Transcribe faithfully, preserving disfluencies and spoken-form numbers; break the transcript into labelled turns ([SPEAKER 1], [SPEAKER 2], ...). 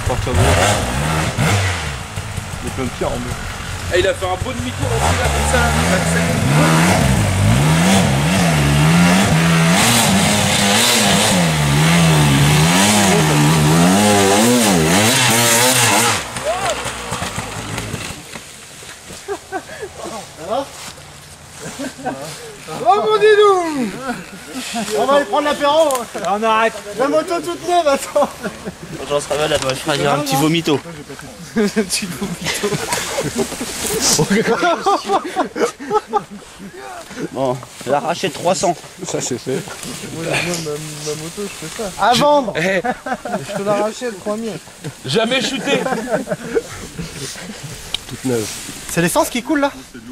[SPEAKER 1] partir de là. Il y a plein de pierres en bas.
[SPEAKER 2] Ah, il a fait un beau demi-tour là, comme ça, là.
[SPEAKER 3] Oh mon didou! On va aller prendre l'apéro! On arrête! La moto toute neuve, attends!
[SPEAKER 4] J'en serais malade, moi je ferais dire un petit vomito.
[SPEAKER 3] Un petit vomito!
[SPEAKER 4] Bon, j'ai arraché trois cents.
[SPEAKER 1] Ça c'est fait.
[SPEAKER 3] Moi ma, ma moto, je fais ça. À vendre! Je te l'arracher, le premier.
[SPEAKER 2] Jamais shooté.
[SPEAKER 1] Toute neuve.
[SPEAKER 3] C'est l'essence qui coule là?